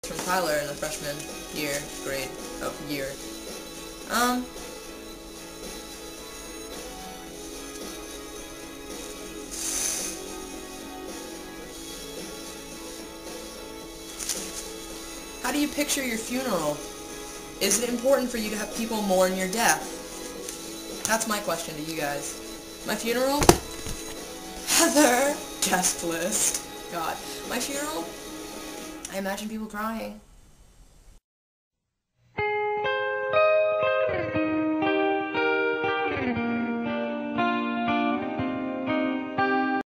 from Tyler in the freshman year. How do you picture your funeral? Is it important for you to have people mourn your death? That's my question to you guys. My funeral? Heather! Guest list. God. My funeral? I imagine people crying.